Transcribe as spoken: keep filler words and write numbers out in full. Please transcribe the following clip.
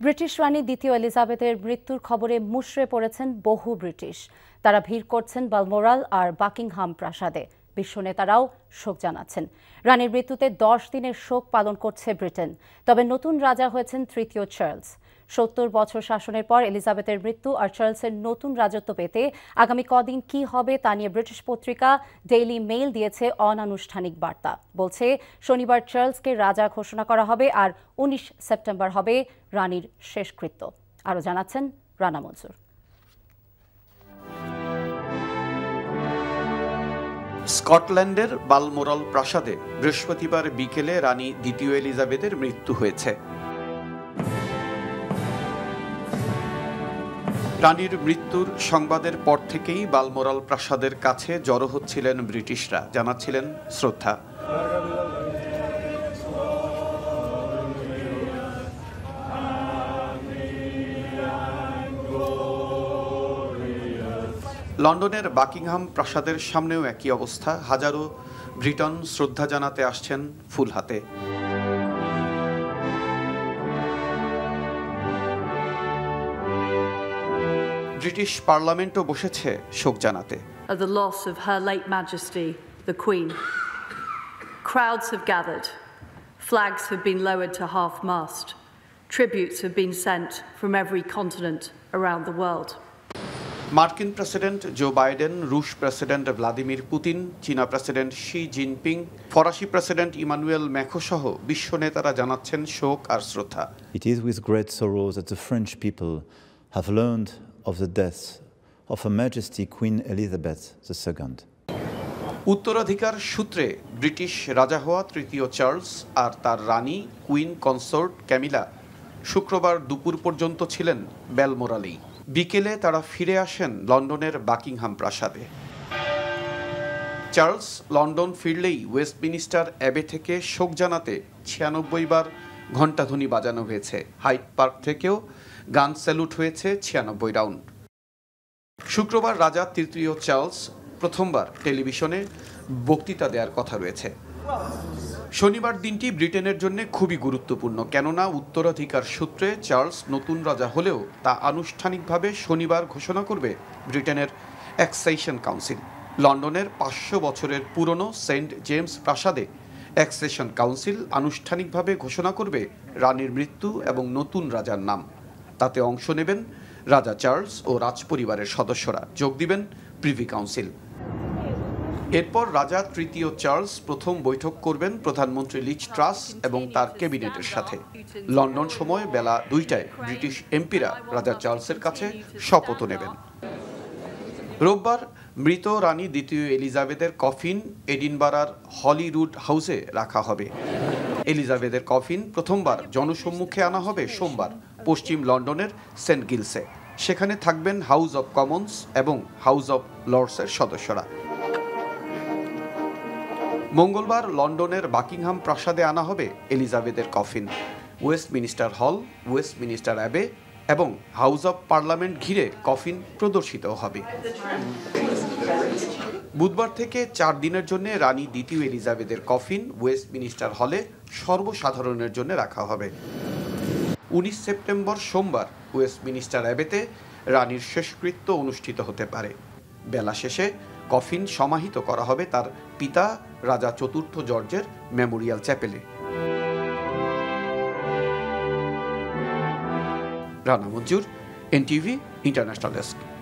British রানী দ্বিতীয় এলিজাবেথের মৃত্যুর খবরে মুষড়ে পড়েছেন বহু ব্রিটিশ। তারা ভিড় করছেন বালমোরাল আর বাকিংহাম প্রাসাদে। বিশ্ব নেতারাও শোক জানাচ্ছেন। রানীর মৃত্যুতে দশ দিনের শোক পালন করছে ব্রিটেন। তবে নতুন রাজা হয়েছেন তৃতীয় চার্লস। সত্তর বছর শাসনের পর এলিজাবেথের মৃত্যু আর চার্লসের নতুন রাজত্ব পেতে আগামী কদিন কি হবে তা নিয়ে ব্রিটিশ পত্রিকা ডেইলি মেইল দিয়েছে অনানুষ্ঠানিক বার্তা। বলছে শনিবার চার্লসকে রাজা ঘোষণা করা হবে আর উনিশ সেপ্টেম্বর হবে রানীর শেষকৃত্য। আরও জানাচ্ছেন রানা মনসুর। স্কটল্যান্ডের বালমোরাল প্রাসাদে বৃহস্পতিবার বিকেলে রানী দ্বিতীয় এলিজাবেথের মৃত্যু হয়েছে। রানীর মৃত্যুর সংবাদের পর থেকেই বালমোরাল প্রাসাদের কাছে জড়ো হচ্ছিলেন ব্রিটিশরা, জানাচ্ছিলেন শ্রদ্ধা। লন্ডনের বাকিংহাম প্রাসাদের সামনেও একই অবস্থা। হাজারো ব্রিটন শ্রদ্ধা জানাতে আসছেন ফুল হাতে। ব্রিটিশ পার্লামেন্টও বসেছে শোক জানাতে। The loss of Her late Majesty the Queen. Crowds have gathered. Flags have been lowered to half-mast. Tributes have been sent from every continent around the world. মার্কিন প্রেসিডেন্ট জো বাইডেন, রুশ president Vladimir Putin, চীনা president Xi Jinping, ফরাসি president Emmanuel Macron সহ বিশ্ব নেতারা জানাচ্ছেন শোক আর শ্রদ্ধা। It is with great sorrow that the French people have learned of the death of Her Majesty Queen Elizabeth the Second. উত্তরাধিকার সূত্রে ব্রিটিশ রাজা হওয়া তৃতীয় চার্লস আর তার রানী কুইন কনসোর্ট ক্যামিলা শুক্রবার দুপুর পর্যন্ত ছিলেন বেলমোরালেই। বিকেলে তারা ফিরে আসেন লন্ডনের বাকিংহাম প্রাসাদে। চার্লস লন্ডন ফিরলেই ওয়েস্টমিনিস্টার অ্যাবে থেকে শোক জানাতে ছিয়ানব্বই বার ঘণ্টাধ্বনি বাজানো হয়েছে। হাইড পার্ক থেকেও গান স্যালুট হয়েছে ছিয়ানব্বই রাউন্ড। শুক্রবার রাজা তৃতীয় চার্লস প্রথমবার টেলিভিশনে বক্তৃতা দেওয়ার কথা রয়েছে। শনিবার দিনটি ব্রিটেনের জন্য খুবই গুরুত্বপূর্ণ, কেননা উত্তরাধিকার সূত্রে চার্লস নতুন রাজা হলেও তা আনুষ্ঠানিকভাবে শনিবার ঘোষণা করবে ব্রিটেনের অ্যাক্সেশন কাউন্সিল। লন্ডনের পাঁচশো বছরের পুরনো সেন্ট জেমস প্রাসাদে অ্যাক্সেশন কাউন্সিল আনুষ্ঠানিকভাবে ঘোষণা করবে রানীর মৃত্যু এবং নতুন রাজার নাম। তাতে অংশ নেবেন রাজা চার্লস ও রাজপরিবারের সদস্যরা, যোগ দিবেন প্রিভি কাউন্সিল। এরপর রাজা তৃতীয় চার্লস প্রথম বৈঠক করবেন প্রধানমন্ত্রী লিজ ট্রাস এবং তার ক্যাবিনেটের সাথে। লন্ডন সময় বেলা দুইটায় ব্রিটিশ এমপিরা রাজা চার্লসের কাছে শপথ নেবেন। রোববার মৃত রানী দ্বিতীয় এলিজাবেথের কফিন এডিনবারার হলিরুড হাউসে রাখা হবে। এলিজাবেথের কফিন প্রথমবার জনসম্মুখে আনা হবে সোমবার পশ্চিম লন্ডনের সেন্ট গিলসে। সেখানে থাকবেন হাউস অব কমন্স এবং হাউস অব লর্ডসের সদস্যরা। মঙ্গলবার লন্ডনের বাকিংহাম প্রাসাদে আনা হবে এলিজাবেথের coffin. Westminster Hall, Westminster Abbey এবং হাউস অব পার্লামেন্ট ঘিরে কফিন প্রদর্শিত হবে। বুধবার থেকে চার দিনের জন্য রানী দ্বিতীয় এলিজাবেথের কফিন ওয়েস্টমিনিস্টার হলে সর্বসাধারণের জন্য রাখা হবে। উনিশ সেপ্টেম্বর সোমবার ওয়েস্টমিনিস্টার অ্যাবেতে রানীর শেষকৃত্য অনুষ্ঠিত হতে পারে। বেলা শেষে কফিন সমাহিত করা হবে তার পিতা রাজা চতুর্থ জর্জের মেমোরিয়াল চ্যাপেলে। Rana Manzur, NTV international desk.